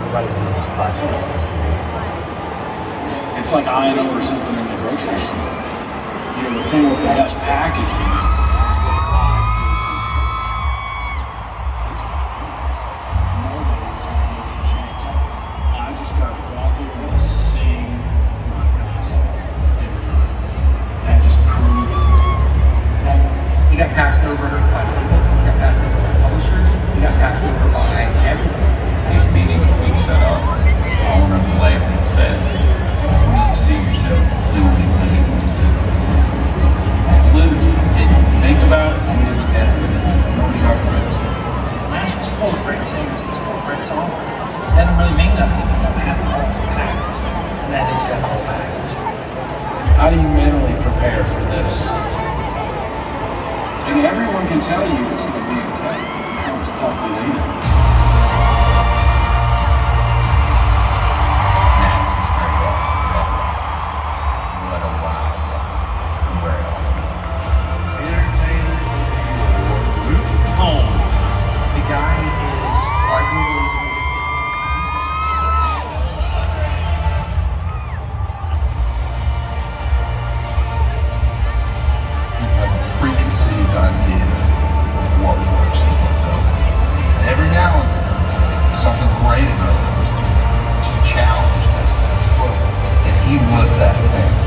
everybody's going to buy tickets. It's like eyeing over something in the grocery store. You know, the thing with the best packaging. Nobody's going to give me a chance. I just got to go out there and just sing my ass off every night. That just proved it. He got passed over by labels, he got passed over by publishers, he got passed over by everyone. These meetings we set up, the owner of the label said, "What do you see yourself doing in country music?" Literally didn't think about it, we just looked at it as nobody got for us. Nashville's full of great singers, it's full of great songwriters. That doesn't really mean nothing if you don't have the whole package. And that is got the whole package. How do you mentally prepare for this? And everyone can tell you it's going to be okay. How the fuck do they know? Max is straight up that rocks. What a wild ride from where it all began. Entertainer of the Year award, Luke Combs. The guy is arguably the biggest thing. You have a preconceived idea of what works and what doesn't. And every now and then, something great enough comes through to challenge that status quo. And he was that thing.